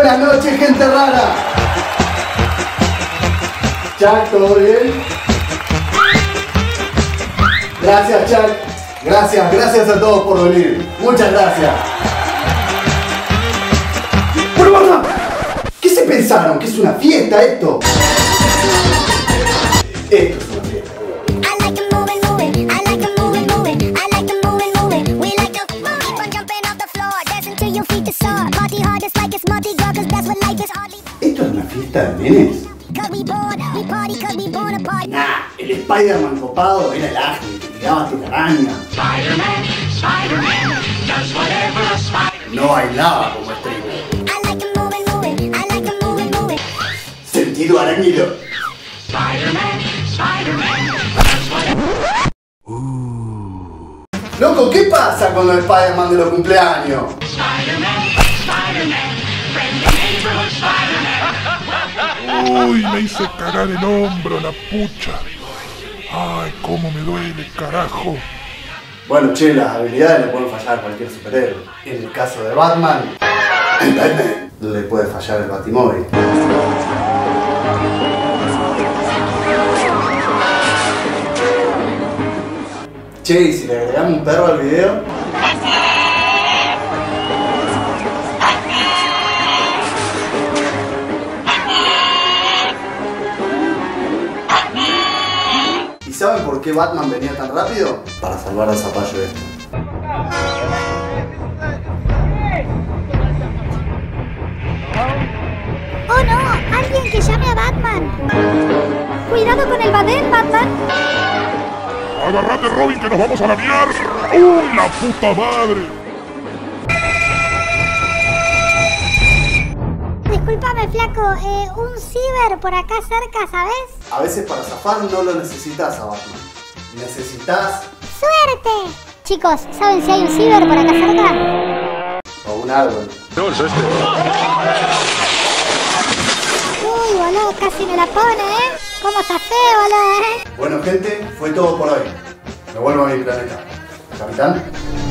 Buenas noches, gente rara. Chuck, ¿todo bien? Gracias, Chuck. Gracias a todos por venir. Muchas gracias. Pero Batman, ¿qué se pensaron? ¿Que es una fiesta esto? Esto es una fiesta. ¿Esto es una fiesta de nenes? Nah, el Spider-Man copado era el ágil que tiraba telaraña. No bailaba como streamer. Sentido arañido. Loco, ¿qué pasa con los Spider-Man de los cumpleaños? Uy, me hice cagar el hombro, la pucha. Ay, cómo me duele, carajo. Bueno, che, las habilidades le pueden fallar a cualquier superhéroe. En el caso de Batman, le puede fallar el Batimóvil. Che, ¿y si le agregamos un perro al video? ¿Y saben por qué Batman venía tan rápido? Para salvar al zapallo este. ¡Oh no! ¡Alguien que llame a Batman! ¡Cuidado con el badén, Batman! ¡Agárrate, Robin, que nos vamos a la mierda! ¡Uy, la puta madre! Discúlpame, flaco, un ciber por acá cerca, ¿sabes? A veces para zafar no lo necesitas a Batman. Necesitas... ¡Suerte! Chicos, ¿saben si hay un ciber por acá cerca? o un árbol. No, es este. Uy, boludo, casi me la pone, ¿eh? ¿Cómo zafé, boludo, Bueno, gente, fue todo por hoy. Me vuelvo a mi planeta. Capitán.